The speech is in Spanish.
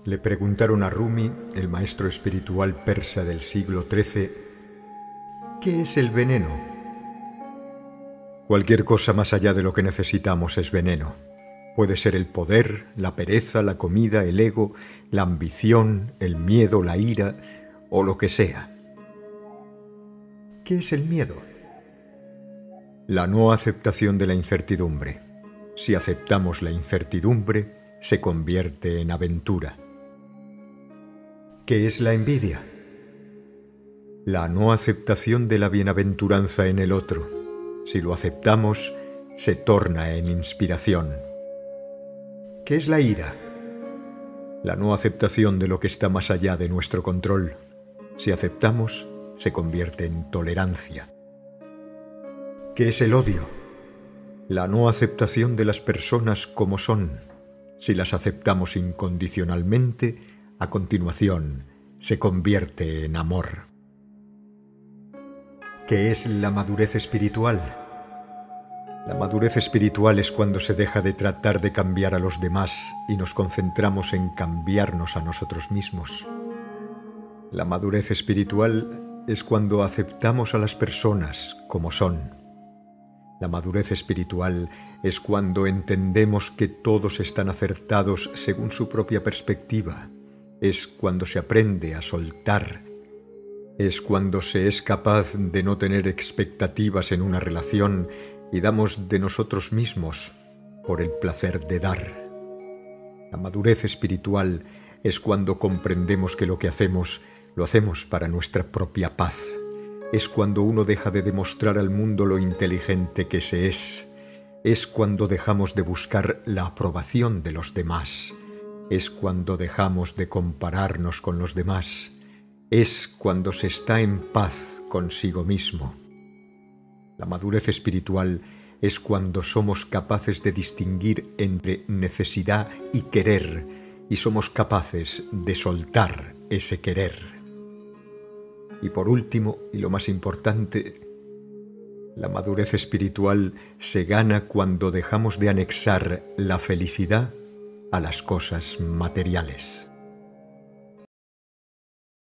Le preguntaron a Rumi, el maestro espiritual persa del siglo XIII, ¿qué es el veneno? Cualquier cosa más allá de lo que necesitamos es veneno. Puede ser el poder, la pereza, la comida, el ego, la ambición, el miedo, la ira o lo que sea. ¿Qué es el miedo? La no aceptación de la incertidumbre. Si aceptamos la incertidumbre, se convierte en aventura. ¿Qué es la envidia? La no aceptación de la bienaventuranza en el otro. Si lo aceptamos, se torna en inspiración. ¿Qué es la ira? La no aceptación de lo que está más allá de nuestro control. Si aceptamos, se convierte en tolerancia. ¿Qué es el odio? La no aceptación de las personas como son. Si las aceptamos incondicionalmente, a continuación se convierte en amor. ¿Qué es la madurez espiritual? La madurez espiritual es cuando se deja de tratar de cambiar a los demás y nos concentramos en cambiarnos a nosotros mismos. La madurez espiritual es cuando aceptamos a las personas como son. La madurez espiritual es cuando entendemos que todos están acertados según su propia perspectiva. Es cuando se aprende a soltar. Es cuando se es capaz de no tener expectativas en una relación y damos de nosotros mismos por el placer de dar. La madurez espiritual es cuando comprendemos que lo que hacemos, lo hacemos para nuestra propia paz. Es cuando uno deja de demostrar al mundo lo inteligente que se es. Es cuando dejamos de buscar la aprobación de los demás. Es cuando dejamos de compararnos con los demás. Es cuando se está en paz consigo mismo. La madurez espiritual es cuando somos capaces de distinguir entre necesidad y querer, y somos capaces de soltar ese querer. Y por último, y lo más importante, la madurez espiritual se gana cuando dejamos de anexar la felicidad a las cosas materiales.